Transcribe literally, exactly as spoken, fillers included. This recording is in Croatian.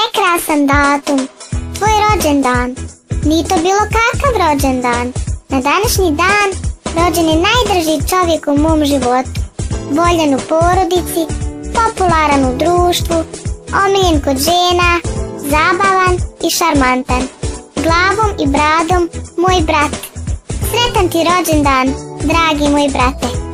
Prekrasan datum, tvoj rođendan. Nije to bilo kakav rođendan. Na današnji dan rođen je najdraži čovjek u mom životu. Voljan u porodici, popularan u društvu, omiljen kod žena, zabavan i šarmantan. Glavom i bradom moj brat. Sretan ti rođendan, dragi moj brate.